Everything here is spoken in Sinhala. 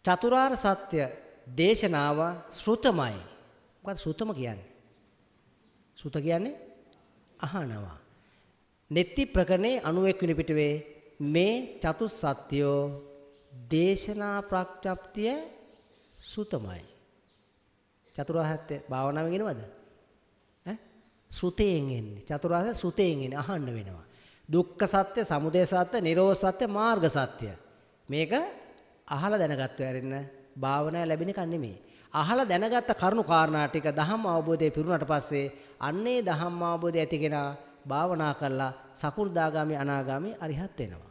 චතුරාර්ය සත්‍ය දේශනාව ශ්‍රුතමයි. මොකද ශ්‍රුතම කියන්නේ? ශ්‍රුත කියන්නේ අහනවා. නෙත්ති ප්‍රකරණේ 91 වෙනි පිටුවේ මේ චතුස්සත්‍යෝ දේශනා ප්‍රඥප්තිය ශ්‍රුතමයි. චතුරාර්ය සත්‍ය භාවනාවෙන් එනවද? ශ්‍රුතයෙන් එන්නේ. චතුරාර්ය ශ්‍රුතයෙන් එන්නේ අහන්න වෙනවා. දුක්ඛ සත්‍ය, සමුදය සත්‍ය, නිරෝධ සත්‍ය, මාර්ග සත්‍ය. මේක අහලා දැනගත්තු ඇරෙන්න භාවනාව ලැබෙන එක නෙමෙයි. අහලා දැනගත්ත කරුණු කාරණා ටික ධම්ම අවබෝධය පිරුණාට පස්සේ අන්නේ ධම්ම අවබෝධය ඇතිගෙන භාවනා කළා සකු르දාගාමි අනාගාමි අරිහත් වෙනවා.